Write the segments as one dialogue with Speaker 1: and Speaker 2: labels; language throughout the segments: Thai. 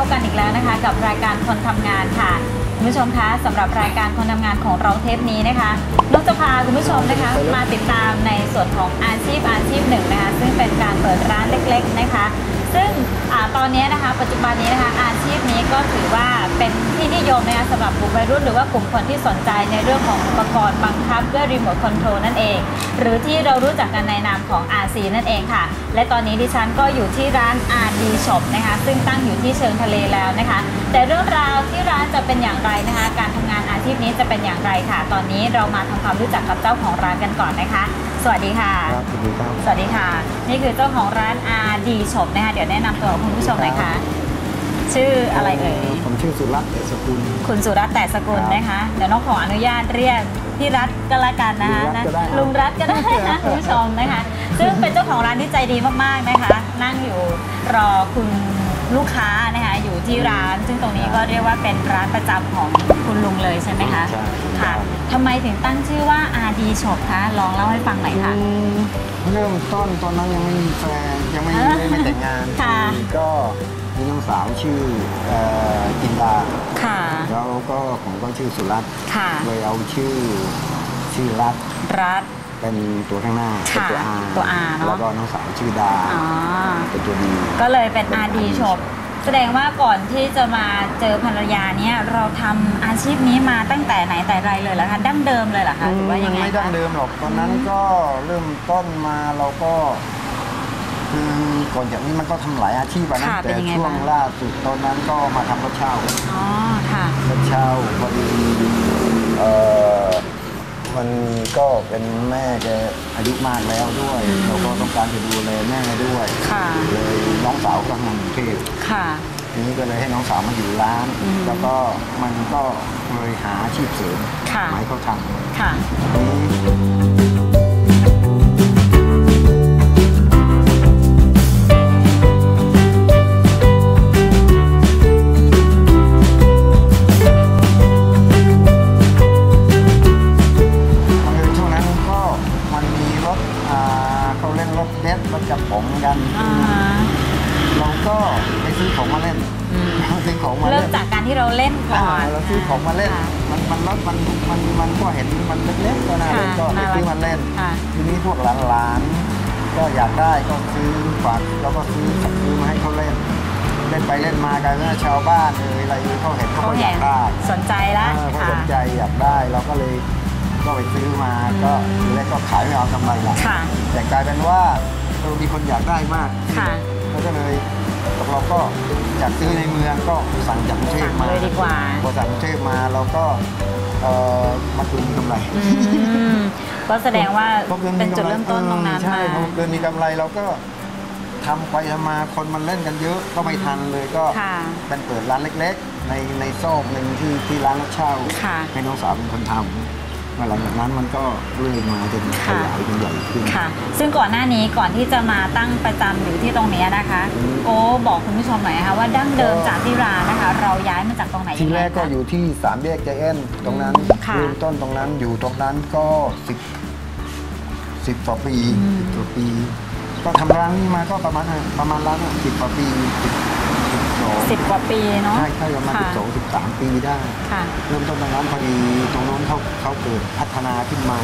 Speaker 1: กันอีกแล้วนะคะกับรายการคนทำงานค่ะคุณผู้ชมคะสำหรับรายการคนทำงานของเราเทปนี้นะคะนกจะพาคุณผู้ชมนะคะมาติดตามในส่วนของอาชีพหนึ่งนะคะซึ่งเป็นการเปิดร้านเล็กๆนะคะซึ่งตอนนี้นะคะปัจจุบันนี้นะคะอาชีพนี้ก็ถือว่าเป็นที่นิยมนะคะสำหรับกลุ่มวัยรุ่นหรือว่ากลุ่มคนที่สนใจในเรื่องของอุปกรณ์บังคับด้วยรีโมทคอนโทรลนั่นเองหรือที่เรารู้จักกันในนามของ RC นั่นเองค่ะและตอนนี้ดิฉันก็อยู่ที่ร้าน RD Shop นะคะซึ่งตั้งอยู่ที่เชิงทะเลแล้วนะคะแต่เรื่องราวที่ร้านจะเป็นอย่างไรนะคะการทำงานอาชีพนี้จะเป็นอย่างไรค่ะตอนนี้เรามาทำความรู้จักกับเจ้าของร้านกันก่อนนะคะสวัสดีค่ะ
Speaker 2: ครับสวัสดีครับ
Speaker 1: สวัสดีค่ะนี่คือเจ้าของร้าน RD Shop นะคะเดี๋ยวแนะนำตัวคุณผู้ชมหน่อยค่ะชื่ออะไรเอ่ย
Speaker 2: ผมชื่อสุรัตน์แต่สกุล
Speaker 1: คุณสุรัตน์แต่สกุลนะคะเดี๋ยวน้องขออนุญาตเรียกพี่รัตก็แล้วกันนะคะลุงรัตก็ได้นะคุณผู้ชมนะคะซึ่งเป็นเจ้าของร้านที่ใจดีมากๆนะคะนั่งอยู่รอคุณลูกค้านะคะอยู่ที่ร้านซึ่งตรงนี้ก็เรียกว่าเป็นร้านประจำของคุณลุงเลยใช่ไหมคะค่ะทำไมถึงตั้งชื่อว่า RD Shop คะลองเล่าให้ฟังหน่อยค่ะ
Speaker 2: เริ่มต้นตอนนั้นยังไม่มีแฟนยังไม่แต่งงานก็มีน้องสาวชื่อจินดาแล้วก็ผมก็ชื่อสุรัตน์เลยเอาชื่อรัตเป็นตัวข้างหน้าเป็น
Speaker 1: ตัว R เนาะ
Speaker 2: แล้วก็น้องสาวชื่อดาเป็นตัว D
Speaker 1: ก็เลยเป็น RD Shop แสดงว่าก่อนที่จะมาเจอภรรยาเนี่ยเราทำอาชีพนี้มาตั้งแต่ไหนแต่ไรเลยเหรอคะดั้งเดิมเลยเหรอคะหรือว่ายังไง
Speaker 2: ไม่ดั้งเดิมหรอกตอนนั้นก็เริ่มต้นมาเราก็คือก่อนจากนี้มันก็ทำหลายอาชีพนะแต่ช่วงล่าสุดตอนนั้นก็มาทำรถเช่า
Speaker 1: อ๋อค่ะ
Speaker 2: รถเช่าพอดีมันก็เป็นแม่แกอายุมากแล้วด้วยเราก็ต้องการจะดูแลแม่ด้วยเลยน้องสาวก็ทำงานกรุงเทพทีนี้ก็เลยให้น้องสาวมาอยู่ร้านแล้วก็มันก็เลยหาอาชีพเสริมหมายเขาทำรถจับผมกันเราก็ไปซื้อของมาเล่นซื้อของมาเล่น
Speaker 1: เริ่มจากการที่เราเล่นก่อน
Speaker 2: เราซื้อของมาเล่นมันรถมันก็เห็นมันเล็กๆก็น่าเล่นก็ไปซื้อมาเล่นทีนี้พวกหลานก็อยากได้ก็ซื้อฝากแล้วก็ซื้อมาให้เขาเล่นไปเล่นมากันว่าชาวบ้านอะไรเขาเห็นเขาก็อยากได้
Speaker 1: สนใจแล้ว
Speaker 2: เขาสนใจอยากได้เราก็เลยไปซื้อมาก็ทีแรกก็ขายไม่เอากำไรหรอกแต่กลายเป็นว่ามีคนอยากได้มากแล้วก็เลยเราก็อยากซื้อในเมืองก็สั่งจากกรุงเทพมา
Speaker 1: เลยดีกว่า
Speaker 2: พอสั่งกรุงเทพมาเราก็มาคืนมีกำไร
Speaker 1: ก็แสดงว่าเป็นจุดเริ่มต้นตรงนั้น
Speaker 2: ใช่พอเกินมีกำไรเราก็ทำไปทำมาคนมันเล่นกันเยอะก็ไม่ทันเลยก็เป็นเปิดร้านเล็กๆในซอกหนึ่งที่ร้านรถเช่าให้น้องสาวเป็นคนทำหลังจากนั้นมันก็เรื่อยมาจนขยายจนใหญ่ขึ้น
Speaker 1: ค่ะซึ่งก่อนหน้านี้ก่อนที่จะมาตั้งประจำอยู่ที่ตรงนี้นะคะโอ้บอกคุณผู้ชมหน่อยนะคะว่าดั้งเดิมจากที่ร้านนะคะเราย้ายมาจากตรงไหน
Speaker 2: ที่แรกก็อยู่ที่3 แยกใจแอนตรงนั้นเริ่มต้นตรงนั้นอยู่ตรงนั้นก็10 กว่าปีก็ทำร้านนี้มาก็ประมาณร้าน10 กว่าปี
Speaker 1: 10 กว่าปีเนาะ
Speaker 2: ใช่ประมาณ12-13 ปีได้เริ่มต้นตรงนั้นพอดีตรงโน้นเขาเกิดพัฒนาขึ้นมา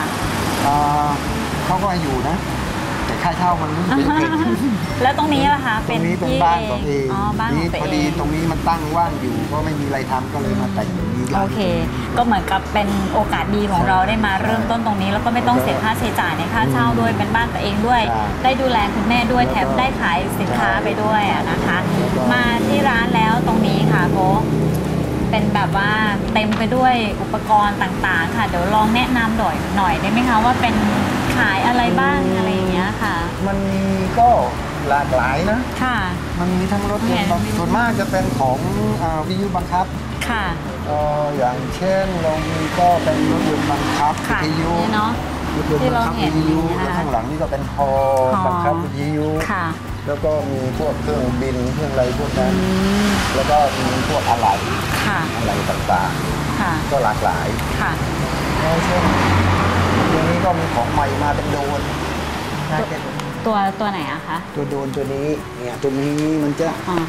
Speaker 2: เขาก็อยู่นะแต่ค่าเช่ามันไม่เก่ง
Speaker 1: แล้วตรงนี้ล่ะคะ
Speaker 2: เป็นบ้านของเองนี่พอดีตรงนี้มันตั้งว่างอยู่ก็ไม่มีอะไรทำก็เลยมาแต่งตรงนี้
Speaker 1: โอเคก็เหมือนกับเป็นโอกาสดีของเราได้มาเริ่มต้นตรงนี้แล้วก็ไม่ต้องเสียค่าใช้จ่ายในค่าเช่าด้วยเป็นบ้านตัวเองด้วยได้ดูแลคุณแม่ด้วยแถมได้ขายสินค้าไปด้วยนะคะมาที่ร้านแล้วตรงนี้ค่ะโกเป็นแบบว่าเต็มไปด้วยอุปกรณ์ต่างๆค่ะเดี๋ยวลองแนะนำหน่อยได้ไหมคะว่าเป็นขายอะไรบ้างอะไรอย่างเงี้ยค่ะ
Speaker 2: มันมีก็หลากหลายนะมันมีทั้งรถยนต์ส่วนมากจะเป็นของวิทยุบังคับอย่างเช่นเรามีก็เป็นรถยนต์บังคับวิทยุรถยนต์บังคับวิทยุแล้วข้างหลังนี่ก็เป็นฮอบังคับวิทยุแล้วก็มีพวกเครื่องบินเครื่องอะไรพวกนั้นแล้วก็มีพวกอะไรต่างๆก็หลากหลายเช่นตัวนี้ก็มีของใหม่มาเป็นโดรน
Speaker 1: ตัวไหนอะคะ
Speaker 2: ตัวโดนตัวนี้เนี่ยตัวนี้มันจะ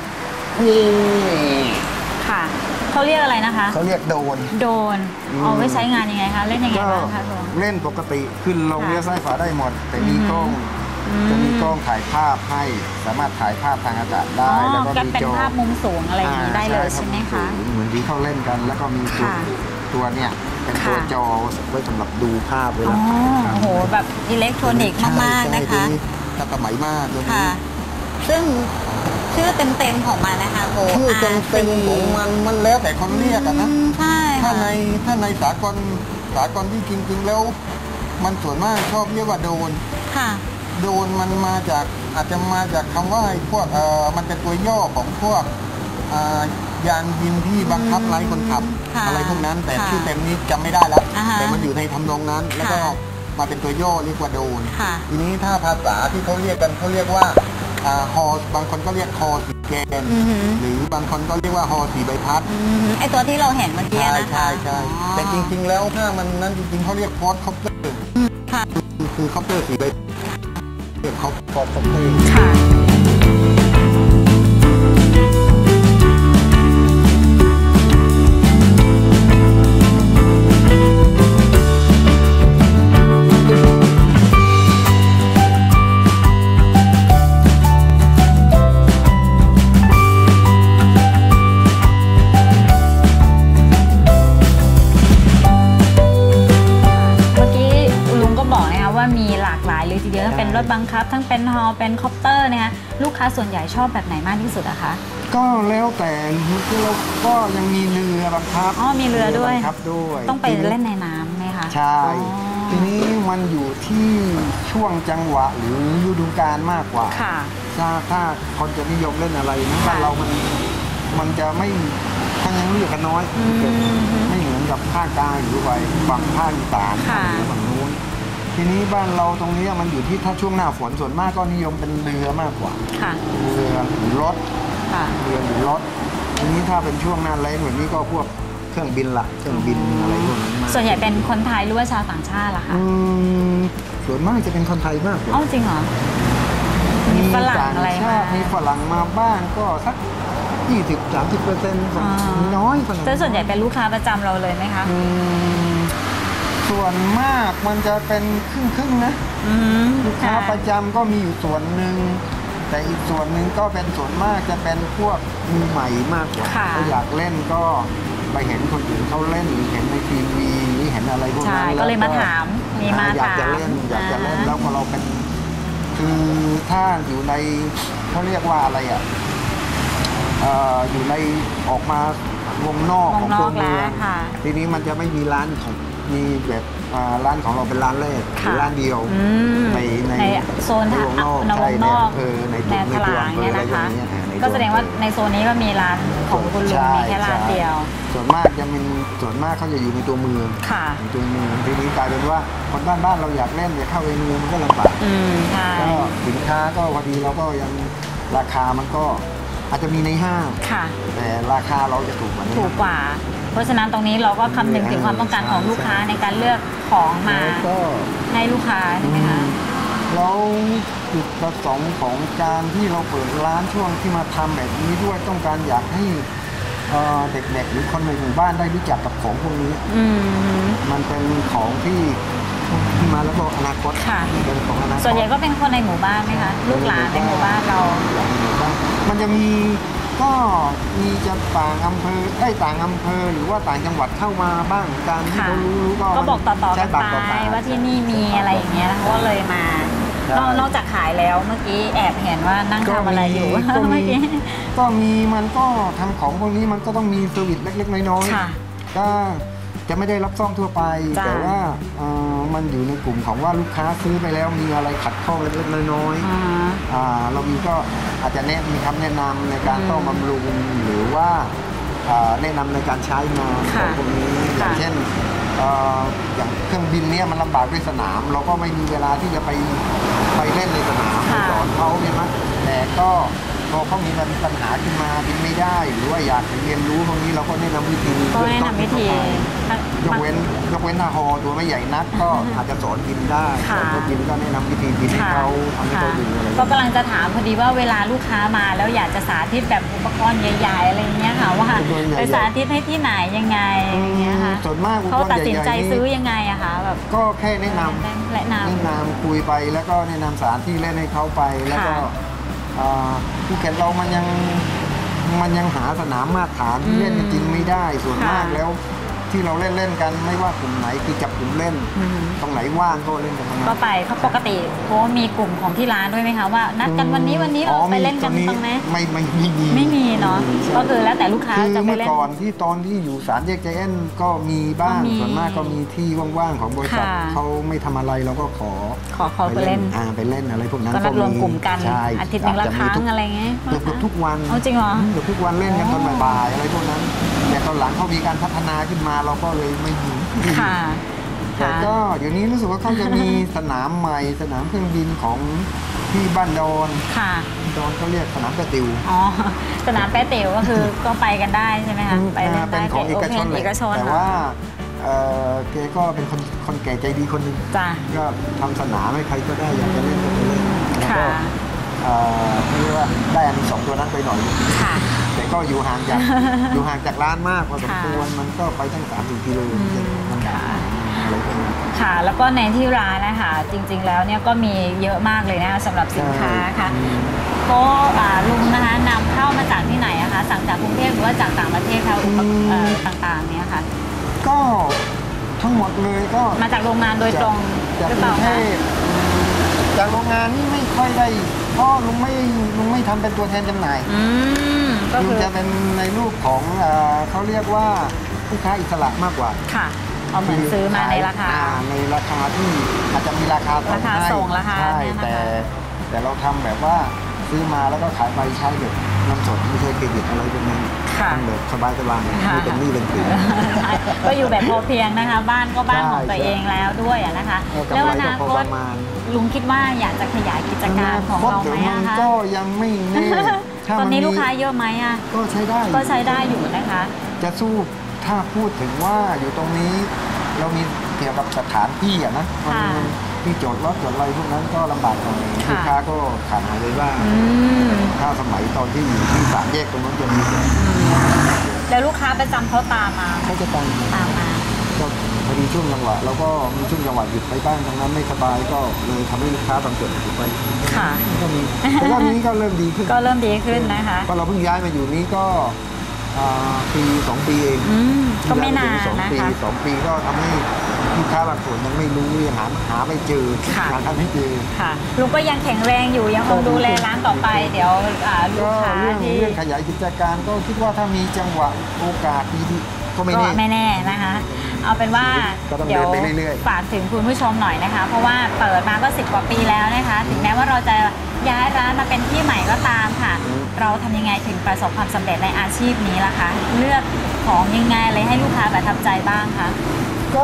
Speaker 2: นี่
Speaker 1: ค่ะเขาเรียกอะไรนะคะ
Speaker 2: เขาเรียกโดน
Speaker 1: เอาไว้ใช้งานยังไงคะเล่นยังไงบ้างคะ
Speaker 2: เล่นปกติขึ้นลงเลี้ยวซ้ายขวาได้หมดแต่มีกล้องจะมีกล้องถ่ายภาพให้สามารถถ่ายภาพทางอากาศได้แล้วก็มี
Speaker 1: จอเป็นภาพมุมสูงอะไรอย่างนี้ได้เลยใช่ไหมคะ
Speaker 2: เหมือนที่เขาเล่นกันแล้วก็มีตัวเนี่ยเป็นตัวจอไว้สำหรับดูภาพเวลา
Speaker 1: โอ้โหแบบอิเล็กทรอนิกส์มากๆนะคะ
Speaker 2: ทันสมัยมากเลย
Speaker 1: ซึ่งชื่อเต็มๆของมันนะคะโบ
Speaker 2: ชื่อเต็มๆของมันแล้วแต่คนเรียกนะ
Speaker 1: ใช่
Speaker 2: ถ้าในสากลที่จริงๆแล้วมันส่วนมากชอบเรียกว่าโดนโดนมันมาจากอาจจะมาจากคำว่าพวกมันเป็นตัวย่อของพวกยานบินที่บังคับไร้คนขับอะไรพวกนั้นแต่ชื่อเต็มนี้จำไม่ได้แล้วแต่มันอยู่ในทำนองนั้นแล้วก็มาเป็นตัวย่อเรียกว่าโดนทีนี้ถ้าภาษาที่เขาเรียกกันเขาเรียกว่าฮอบางคนก็เรียกฮอสีแกนหรือบางคนก็เรียกว่าฮอสีใบพัด
Speaker 1: ไอตัวที่เราเห็นเมื่อกี้นะคะ
Speaker 2: ใช่แต่จริงๆแล้วถ้ามันนั้นจริงๆเขาเรียกคอร์สคอปเตอร์คือคอปเตอร์สีใบเรียกคอร์สคอปเตอร์
Speaker 1: เป็นรถบังคับทั้งเป็นฮอเป็นคอปเตอร์นะคะลูกค้าส่วนใหญ่ชอบแบบไหนมากที่สุดอะคะ
Speaker 2: ก็แล้วแต่เราก็ยังมีเรือบังคับ
Speaker 1: มีเรือด้วย
Speaker 2: ด้วย
Speaker 1: ต้องไปเล่นในน้ำไหมคะ
Speaker 2: ใช่ทีนี้มันอยู่ที่ช่วงจังหวะหรือฤดูกาลมากกว่าถ้าคนจะนิยมเล่นอะไรนะบ้านเรามันจะไม่คนยังรู้อยู่กันน้อยไม่เหมือนกับภาคกลางหรือไปฝั่งภาคอีสานหรือฝั่งนู้นทีนี้บ้านเราตรงนี้มันอยู่ที่ถ้าช่วงหน้าฝนส่วนมากก็นิยมเป็นเรือมากกว่าเรือหรือรถเรือหรือรถทีนี้ถ้าเป็นช่วงหน้าแล้งแบบนี้ก็พวกเครื่องบินเครื่องบินอะไรพวกนั้น
Speaker 1: ส่วนใหญ่เป็นคนไทยหรือว่าชาวต่างชาติล่ะคะ
Speaker 2: ส่วนมากจะเป็นคนไทยมากกว่า
Speaker 1: จริงเหรอมีฝรั่งอะไร
Speaker 2: มีฝรั่งมาบ้างก็สัก20-30%น้อย
Speaker 1: แต่ส่วนใหญ่เป็นลูกค้าประจำเราเลยไหมคะ
Speaker 2: ส่วนมากมันจะเป็นครึ่งนะลูกค้าประจำก็มีอยู่ส่วนหนึ่งแต่อีกส่วนหนึ่งก็เป็นส่วนมากจะเป็นพวกมือใหม่มากกว่าถ้าอยากเล่นก็ไปเห็นคนอื่นเขาเล่นหรือเห็นในทีวีหรือเห็นอะไรพวกนั้น
Speaker 1: ก็เลยมาถาม
Speaker 2: อยากจะเล่นแล้วพอเราเป็นคือถ้าอยู่ในเขาเรียกว่าอะไรอยู่ในออกมาวงนอกของตัวเมืองทีนี้มันจะไม่มีร้านของมีแบบร้านของเราเป็นร้านแรกหรือร้านเดียวใน
Speaker 1: โซนวงนอก
Speaker 2: ในตลาด
Speaker 1: เนี่ยนะคะก็แสดงว่าในโซนนี้ก็มีร้านของคุณลุงมีแค่ร้านเดียว
Speaker 2: ส่วนมากเขาจะอยู่ในตัวเมืองในตัวเมืองทีนี้กลายเป็นว่าคนบ้านเราอยากเล่นอยากเข้าในเมืองมันก็ลำบากก็สินค้าก็พอดีเราก็ยังราคามันก็อาจจะมีในห้างแต่ราคาเราจะถูกกว่า
Speaker 1: เพราะฉะนั้นตรงนี้เราก็คำนึงถึงความต้องการของลูกค้าในการเลือกของมาให้ลูกค้าใช่ไหมคะ
Speaker 2: แล้วจุดประสงค์ของการที่เราเปิดร้านช่วงที่มาทำแบบนี้ด้วยต้องการอยากให้เด็กๆหรือคนในหมู่บ้านได้รู้จักกับของพวกนี้มันเป็นของที่มาแล้วก็อนาคต
Speaker 1: เป็นของอนาคตส่วนใหญ่ก็เป็นคนในหมู่บ้านไหมคะลูกหลานในหมู่บ้านเรา
Speaker 2: มันจะมีก็มีจะต่างอำเภอต่างอำเภอหรือว่าต่างจังหวัดเข้ามาบ้างการที่เขารู้
Speaker 1: ก็บอกต่อๆกันไปว่าที่นี่มีอะไรอย่างเงี้ยเขาเลยมานอกจากขายแล้วเมื่อกี้แอบเห็นว่านั่งทำอะไรอยู่เมื่อกี้
Speaker 2: ก็มีมันก็ทำของพวกนี้มันก็ต้องมีเซอร์วิสเล็กๆน้อยๆก็จะไม่ได้รับซ่อมทั่วไปแต่ว่ามันอยู่ในกลุ่มของว่าลูกค้าซื้อไปแล้วมีอะไรขัดข้องเล็กๆน้อยๆเรามีก็อาจจะมีคำแนะนำในการซ่อมบำรุงหรือว่าแนะนำในการใช้งานของพวกนี้อย่างเช่นอย่างเครื่องบินเนี่ยมันลำบากด้วยสนามเราก็ไม่มีเวลาที่จะไปเล่นในสนามสอนเขาใช่ไหมแต่ก็พอเขามีปัญหาขึ้นมาบินไม่ได้หรือว่าอยากเรียนรู้พวกนี้เราก็แนะนำวิธียกเว้นหน้าฮอตัวไม่ใหญ่นักก็อาจจะสอนบินได้แต่ก็บินก็แนะนำวิธีบินให้เขาทำให้เขาบินอะไร
Speaker 1: ก็กำลังจะถามพอดีว่าเวลาลูกค้ามาแล้วอยากจะสาธิตแบบอุปกรณ์ใหญ่ๆอะไรเงี้ยค่ะว่าไปสาธิตให้ที่ไหนยังไงอย่างเงี้ยค่ะ
Speaker 2: ส่วนมาก
Speaker 1: เขาตัดสินใจซื้อยังไงอะคะแบบ
Speaker 2: ก็แค่แนะนำคุยไปแล้วก็แนะนำสถานที่เล่นให้เขาไปแล้วก็ภูเก็ตเรามันยังหาสนามมาตรฐานที่เล่นจริงไม่ได้ส่วนมากแล้วที่เราเล่นกันไม่ว่ากลุ่มไหนคือจับกลุ่มเล่นตรงไหนว่างก็เล่นกันตรงนั้น
Speaker 1: ก็ไปเขาปกติโค้มีกลุ่มของที่ร้านด้วยไหมคะว่านัดกันวันนี้เราไปเล่นกันตรงไหนไม่มีเนาะก็คือแล้วแต่ลูกค้าจะไปเล่น
Speaker 2: ก่อนที่ตอนที่อยู่ศาลแยกใจแอนก็มีบ้างส่วนมากก็มีที่ว่างๆของบริษัทเขาไม่ทำอะไรเราก็ขอ
Speaker 1: ไปเล่น
Speaker 2: อะไรพวกนั้น
Speaker 1: ก็นัดรวมกลุ่มกันอาทิตย์นึงละครั้งอะไรเงี้ย
Speaker 2: เกือบทุกวัน
Speaker 1: จริงเหรอ
Speaker 2: เกือบทุกวันเล่นกันตอนบ่ายๆอะไรพวกนั้นแต่ตอนหลังเขามีการพัฒนาขึ้นมาเราก็เลยไม่มีแต่ก็เดี๋ยวนี้รู้สึกว่าเขาจะมีสนามใหม่สนามเครื่องบินของที่บ้านดอนดอนเขาเรียกสนามแปะติว
Speaker 1: สนามแปะติวก็คือก็ไปกันได้ใช่ไหมคะไปเล่นได้
Speaker 2: เป็นของเอกชนแต่ว่าแกก็เป็นคนแก่ใจดีคนหนึ่งก็ทำสนามให้ใครก็ได้อยากจะเล่นก็ไปเล่นแล้วก็เรียกว่าได้อัน2ตัวนั้นไปหน่อยแต่ก็อยู่ห่างจากร้านมากพอสมควรมันก็ไปตั้ง3-4 กิโล
Speaker 1: ค่ะแล้วก็ในที่ร้านนะคะจริงๆแล้วเนี่ยก็มีเยอะมากเลยนะคะสำหรับสินค้าค่ะก็ลุงนะคะนำเข้ามาจากที่ไหนอะคะสั่งจากกรุงเทพหรือว่าจากต่างประเทศคะต่างๆเนี่ยค่ะ
Speaker 2: ก็ทั้งหมดเลยก็
Speaker 1: มาจากโรงงานโดยตรงหรือเปล่าคะ
Speaker 2: จากโรงงานนี่ไม่ค่อยได้เพราะลุงไม่ทำเป็นตัวแทนจำหน่ายลุงจะเป็นในรูปของเขาเรียกว่าผู้ค้าอิสระมากกว่า
Speaker 1: ค่ะเอาเหมือนซื้อมาในราคา
Speaker 2: ที่อาจจะมีราคา
Speaker 1: ส่งราคา
Speaker 2: ใช่แต่เราทำแบบว่าซื้อมาแล้วก็ขายไปใช้แบบน้ำสดไม่ใช่เครดิตอะไรแบบนั้นทำแบบสบายๆไม่เป็นหนี้เป็นสิน
Speaker 1: ก็อยู่แบบพอเพียงนะคะบ้านก็บ้านของตัวเองแล้วด้วยนะคะแล้วอนาคตลุงคิดว่าอยากจะขยายกิจการของเราไหมคะ
Speaker 2: ก็ยังไม่แน่
Speaker 1: ตอนนี้ลูกค้าเยอะไหมอ่ะ
Speaker 2: ก็ใช้
Speaker 1: ได้อยู่นะคะ
Speaker 2: จะสู้ถ้าพูดถึงว่าอยู่ตรงนี้เรามีเกี่ยวกับสถานที่นะที่จอดรถจอดอะไรพวกนั้นก็ลำบากหน่อยลูกค้าก็ขาดหายเลยว่าถ้าสมัยตอนที่อยู่ที่3 แยกตรงนั้นจะมี
Speaker 1: แล้วลูกค้าประจำเขาตามมา
Speaker 2: เขาจะตามมาก็พอดีช่วงจังหวะแล้วก็มีช่วงจังหวะหยุดไปบ้างตรงนั้นไม่สบายก็เลยทำให้ลูกค้าบางส่วนหยุดไปก็มีแต่ว่านี้ก็เริ่มดีขึ้น
Speaker 1: นะคะ
Speaker 2: ก็เราเพิ่งย้ายมาอยู่นี้ก็2 ปีเอง
Speaker 1: ก็ไม่นานนะคะ
Speaker 2: 2 ปีก็ทำให้ลูกค้าบางส่วนยังไม่รู้ยังหาไม่เจอทำให้เจอ
Speaker 1: ลุงก็ยังแข็งแรงอยู่ยังคงดูแลร้านต่อไปเดี๋ยวลูกค้าที่
Speaker 2: เรื่องขยายกิจการก็คิดว่าถ้ามีจังหวะโอกาสดีๆก็ไม่
Speaker 1: แน่นะคะเอาเป็นว่าเดี๋ยวฝากถึงคุณผู้ชมหน่อยนะคะเพราะว่าเปิดมาก็10 กว่าปีแล้วนะคะถึงแม้ว่าเราจะย้ายร้านมาเป็นที่ใหม่ก็ตามค่ะเราทำยังไงถึงประสบความสำเร็จในอาชีพนี้ล่ะคะเลือกของยังไงอะไรให้ลูกค้าประทับใจบ้างคะ
Speaker 2: ก็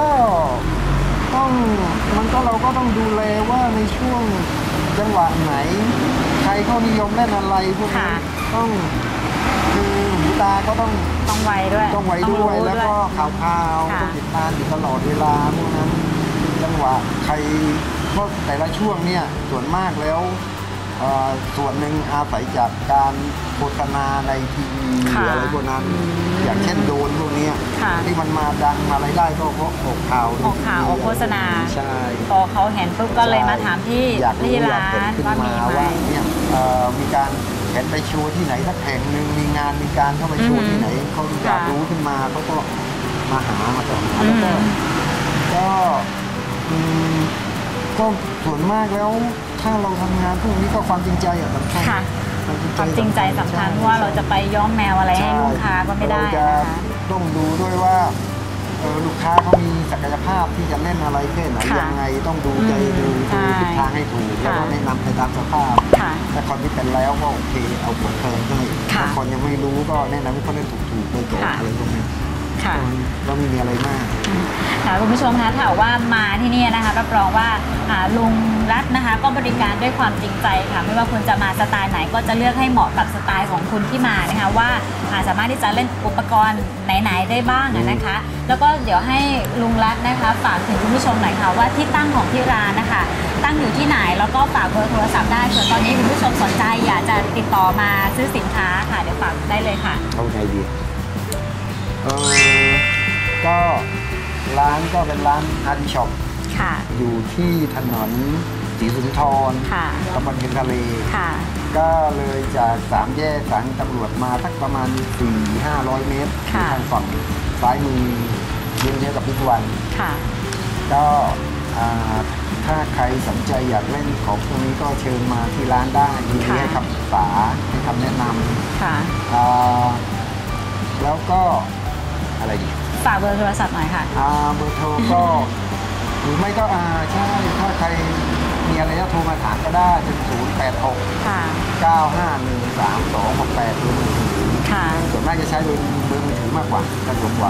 Speaker 2: เราก็ต้องดูแลว่าในช่วงจังหวะไหนใครเขานิยมเล่นอะไรพวกนี้คือหูตาก็ต้องไวด้วยแล้วก็ข่าวต้องติดตามอยู่ตลอดเวลาพวกนั้นจังหวะใครเพราะแต่ละช่วงเนี่ยส่วนมากแล้วส่วนหนึ่งอาศัยจากการโฆษณาในทีวีหรืออะไรพวกนั้นอย่างเช่นโดนพวกนี้ที่มันมาดังมาอะไรได้ก็เพราะออกข่าว
Speaker 1: โฆษณา
Speaker 2: ใช่
Speaker 1: พอเขาเห็นปุ๊บก็เลยมาถามที่ร้านว่ามีไหม
Speaker 2: เนี่ยมีการเห็นไปโชว์ที่ไหนสักแห่งหนึ่งมีงานมีการเข้าไปโชว์ที่ไหนเขาอยากรู้ขึ้นมาเขาก็มาหามาสอบถามแล้วก็ส่วนมากแล้วถ้าเราทำงานพวกนี้ก็ความจริงใจสำคัญ
Speaker 1: ความจริงใจสำคัญว่าเราจะไปย้อมแมวอะไรให้ลูกค้าก็ไม่ได้นะคะ
Speaker 2: ต้องดูด้วยว่าลูกค้าเขามีศักยภาพที่จะเล่นอะไรแค่ไหนยังไงต้องดูใจดูทิศทางให้ถูกแล้วก็แนะนำไปตามสภาพแต่คนที่เป็นแล้วก็โอเคเอาผลเพลินให้แต่คนยังไม่รู้ก็แนะนำให้เขาเล่นถูกๆโดยตรงอะไรพวกนี้ก็ไม่มีอะไรมาก
Speaker 1: ค่ะคุณผู้ชมคะถ้าว่ามาที่นี่นะคะรับรองว่าลุงรัฐนะคะก็บริการด้วยความจริงใจค่ะไม่ว่าคุณจะมาสไตล์ไหนก็จะเลือกให้เหมาะกับสไตล์ของคุณที่มานะคะว่าสามารถที่จะเล่นอุปกรณ์ไหนๆได้บ้างนะคะแล้วก็เดี๋ยวให้ลุงรัฐนะคะฝากถึงคุณผู้ชมหน่อยค่ะว่าที่ตั้งของที่ร้านนะคะตั้งอยู่ที่ไหนแล้วก็ฝากเบอร์โทรศัพท์ได้ส่วนตอนนี้คุณผู้ชมสนใจอยากจะติดต่อมาซื้อสินค้าค่ะเดี๋ยวฝากได้เลยค่ะ
Speaker 2: เอาไงดีก็ร้านก็เป็นร้านอาร์ติช็อปอยู่ที่ถนนศรีสุนทรตำบลเพ็ญทะเลก็เลยจาก3 แยกสถานีตำรวจมาสักประมาณ 400-500 เมตรทางฝั่งซ้ายมือเยื้องๆกับพิพิธภัณฑ์ก็ถ้าใครสนใจอยากเล่นของตรงนี้ก็เชิญมาที่ร้านได้มีให้คำปรึกษาให้คำแนะนำแล้วก็อะไรดี
Speaker 1: ฝากเบอร์โทรศัพท์หน่อยค่ะ
Speaker 2: เบอร์โทรก็หรือไม่ก็ใช่ถ้าใครมีอะไรก็โทรมาถามก็ได้เป็น086-951-3268ดูมือถือส่วนมากจะใช้เบอร์มือถือมากกว่าสะดวกกว่า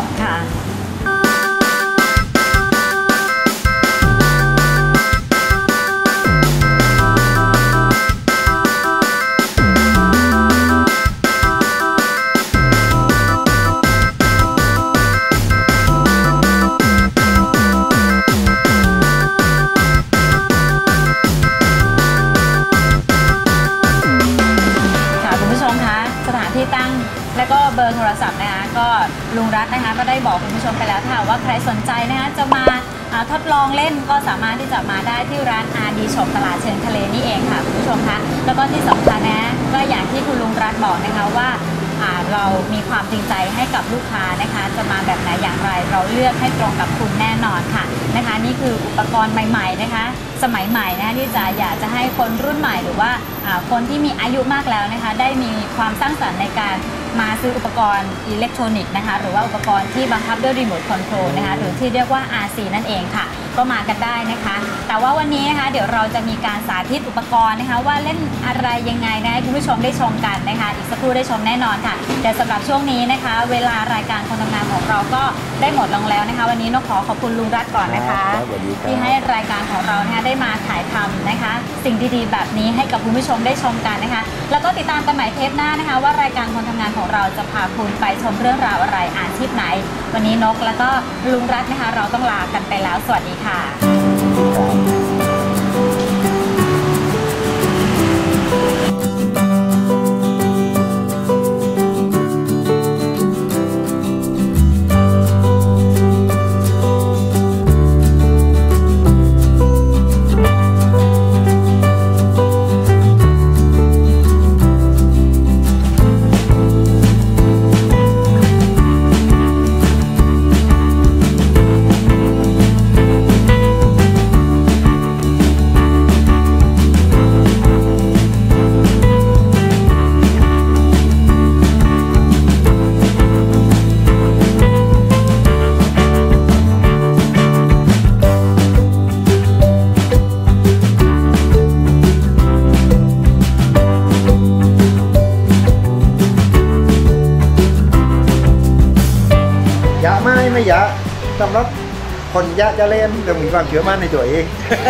Speaker 1: แล้วก็เบอร์โทรศัพท์นะคะก็ลุงรัฐนะคะก็ได้บอกคุณผู้ชมไปแล้วค่ะว่าใครสนใจนะคะจะมาทดลองเล่นก็สามารถที่จะมาได้ที่ร้านอาร์ดีช็อปตลาดเชิงทะเลนี่เองค่ะคุณผู้ชมคะแล้วก็ที่สำคัญนะก็อย่างที่คุณลุงรัฐบอกนะคะว่าเรามีความจริงใจให้กับลูกค้านะคะจะมาแบบไหนอย่างไรเราเลือกให้ตรงกับคุณแน่นอนค่ะนะคะนี่คืออุปกรณ์ใหม่ๆนะคะสมัยใหม่นะคะที่จะอยากจะให้คนรุ่นใหม่หรือว่าคนที่มีอายุมากแล้วนะคะได้มีความสร้างสรรค์ในการมาซื้ออุปกรณ์อิเล็กทรอนิกส์นะคะหรือว่าอุปกรณ์ที่บังคับด้วยรีโมทคอนโทรลนะคะหรือที่เรียกว่า RC นั่นเองค่ะก็มากันได้นะคะแต่ว่าวันนี้นะคะเดี๋ยวเราจะมีการสาธิตอุปกรณ์นะคะว่าเล่นอะไรยังไงนะให้คุณผู้ชมได้ชมกันนะคะอีกสักครู่ได้ชมแน่นอนค่ะแต่สำหรับช่วงนี้นะคะเวลารายการคนทำงานของเราก็ได้หมดลงแล้วนะคะวันนี้นกขอบคุณลุงรัฐก่อนนะคะที่ให้รายการของเรานะคะได้มาถ่ายทำนะคะสิ่งดีๆแบบนี้ให้กับคุณผู้ชมได้ชมกันนะคะแล้วก็ติดตามกันใหม่เทปหน้านะคะว่ารายการคนทำงานของเราจะพาคุณไปชมเรื่องราวอะไรอาชีพไหนวันนี้นกแล้วก็ลุงรัฐนะคะเราต้องลากันไปแล้วสวัสดีค่ะไม่ยะสำหรับคนยะจะเล่นต้องมีความเชื่อมั่นในตัวเอง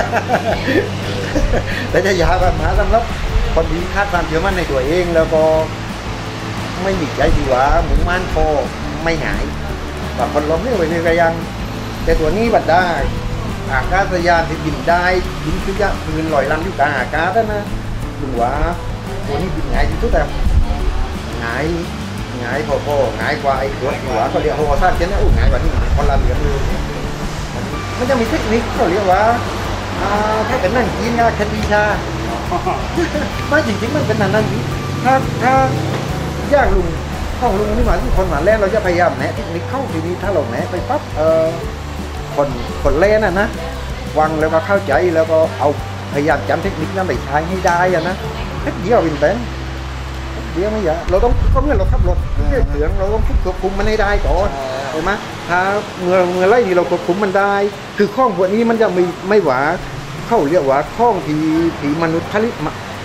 Speaker 1: แต่จะยาแบบมาสำหรับคนที่คาดความเชื่อมั่นในตัวเองแล้วก็ไม่มีใจดีว่าหมุ่งมั่นพอไม่หายแบบคนล้มนี่ไปนี่ก็ยังแต่ตัวนี้บัดได้อากาศยานที่บินได้บินขึ้นยะปืนลอยลำอยู่กลางอากาศนะดูว่าตัวนี้บินง่ายที่สุดแต่ง่ายพอง่ายกว่าไอ้หัวเขาเรียกโฮซ่าเช่นนั้นง่ายกว่านี่คนละเหลืองเลยมันจะมีเทคนิคเขาเรียกว่าถ้าเป็นนั่งกินงาคดีชาไม่จริงๆมันเป็นนั่นถ้าย่างลุงข้องลุงนี่หมายถึงคนหมาแล่เราจะพยายามแนะเทคนิคเข้าทีนี้ถ้าเราแนะไปปั๊บคนเล่นนะวังแล้วก็เข้าใจแล้วก็เอาพยายามจำเทคนิคนั้นไปใช้ให้ได้นะเทคนิคเป็นแบบเดี๋ยวไม่ยะเราต้องก็เมื่อเราขับรถเรื่องเราต้องควบคุมมันให้ได้ก่อนเห็นไหมถ้าเมื่อไรนี่เราควบคุมมันได้คือข้องพวกนี้มันจะไม่หวาเข้าเรียกว่าข้องที่มนุษย์ประ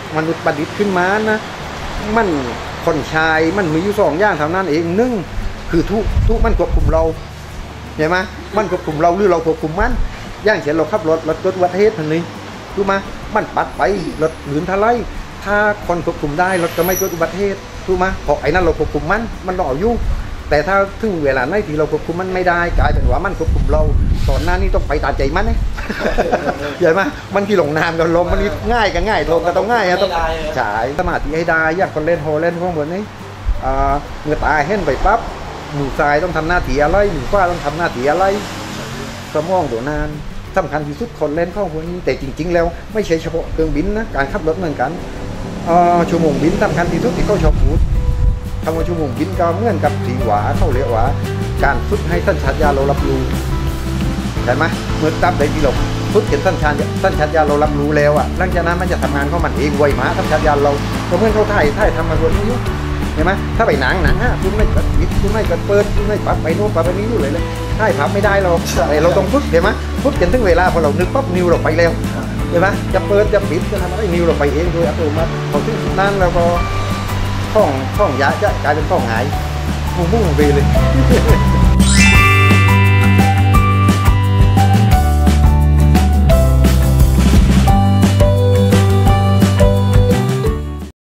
Speaker 1: ดิษฐ์ขึ้นมานะมันคนชายมันมีอยู่2 อย่างเท่านั้นเอง1
Speaker 2: คือทุกมันควบคุมเราเห็นไหมมันควบคุมเราหรือเราควบคุมมันอย่างเช่นเราขับรถเกิดอุบัติเหตุทันทีรู้ไหมมันปัดไปรถหนืนทะไลถ้าคนควบคุมได้รถจะไม่เกิดอุบัติเหตุรู้ไหมเพราะไอ้นั่นเราควบคุมมันรออยู่แต่ถ้าถึงเวลาไหนที่เราควบคุมมันไม่ได้กลายเป็นว่ามันควบคุมเราตอนหน้านี้ต้องไปตามใจมันเนี่ยเห็นไหมมันที่หลงน้ำกับลมมันนี่ง่ายก็ง่ายลงก็ต้องง่ายต้องฉายสมาธิให้ได้อยากคนเล่นโฮเล่นพวกนี้เมื่อตายเห็นไปปั๊บมือซ้ายต้องทำหน้าที่อะไรมือขวาต้องทำหน้าที่อะไรสมองตัวนานสำคัญที่สุดคนเล่นข้อพวกนี้แต่จริงๆแล้วไม่ใช่เฉพาะเครื่องบินนะการขับรถเหมือนกันชั่วโมงบินสำคัญที่สุดที่เขาชอบพูดคำว่าชั่วโมงบินก็เหมือนกับสีหวาเขาเรียกว่าการฝึกให้สัญชาตญาณเรารับรู้ใช่ไหมเมื่อตั้งใจที่เราฝึกเห็นสัญชาตญาณเรารับรู้แล้วหลังจากนั้นมันจะทำงานของมันเองไวมาสัญชาตญาณเราก็เหมือนเขาถ่ายทำมาตัวนี้อยู่เห็นไหมถ้าไปหนังคุณไม่กดปิดคุณไม่กดเปิดคุณไม่ปรับไปโน้นปรับไปนี้อยู่เลยถ่ายพับไม่ได้เราแต่เราต้องฝึกเห็นไหมฝึกจนถึงเวลาพอเรานึกปั๊บนิ้วเราไปแล้วเห็นไหมจะเปิดจะปิดจะทำอะไรนิ้วเราไปเองโดยอัตโนมัติพอถึงนั้นเราก็ข้องยาจะกลายเป็นข้องหายมุ่งไปเลย